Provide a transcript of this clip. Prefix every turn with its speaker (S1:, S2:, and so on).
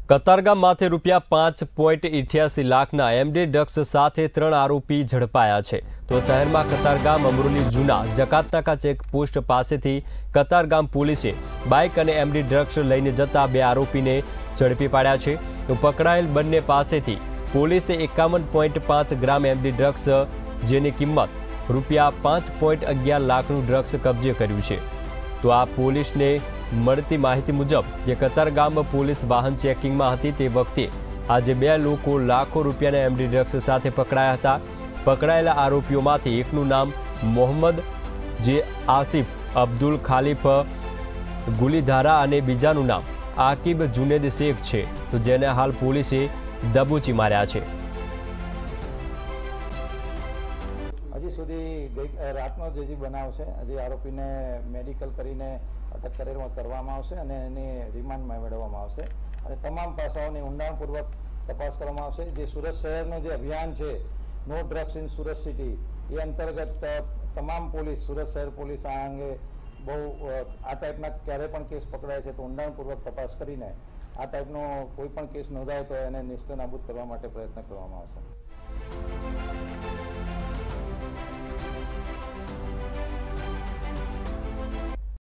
S1: કતારગામમાંથી ₹5.88 લાખના MD drugs સાથે 3 આરોપી ઝડપાયા છે। તો શહેરમાં કતારગામ અમરોલી જૂના જકાતનાકા ચેકપોસ્ટ પાસેથી કતારગામ પોલીસે બાઇક અને એમડી ડ્રગ્સ લઈને જતા 2 આરોપીને ઝડપી પાડ્યા છે। તો પકડાયેલ બંને પાસેથી પોલીસે 51.5 ગ્રામ એમડી ડ્રગ્સ જેની કિંમત ₹5.11 લાખનું ડ્રગ્સ કબજે કર્યું છે। તો આ પોલીસને મળતી માહિતી મુજબ જે કતારગામ પોલીસ વાહન ચેકિંગમાં હતી તે વખતે આજે 2 લોકો લાખો રૂપિયાના એમડી ડ્રગ્સ સાથે પકડાયા હતા। પકડાયેલા આરોપીઓમાંથી એકનું નામ મોહમ્મદ જે આસિફ અબ્દુલ ખાલિફ ગુલીધારા અને બીજાનું નામ આકિબ જુનેદ શેખ છે। તો જેને હાલ પોલીસે દબોચી માર્યા છે।
S2: હજી સુધી રાતનો જે બનાવ છે હજી આરોપીને મેડિકલ કરીને અટક કરવામાં આવશે અને એને રિમાન્ડમાં મેળવવામાં આવશે અને તમામ પાસાઓની ઊંડાણપૂર્વક તપાસ કરવામાં આવશે। જે સુરત શહેરનું જે અભિયાન છે no drugs in Surat city એ અંતર્ગત તમામ પોલીસ સુરત શહેર પોલીસ આ અંગે બહુ આ ટાઈપના ક્યારે પણ કેસ પકડાય છે તો ઊંડાણપૂર્વક તપાસ કરીને આ ટાઈપનો કોઈ પણ કેસ નોંધાય તો એને નિસ્તનાબૂદ કરવા માટે પ્રયત્ન કરવામાં આવશે।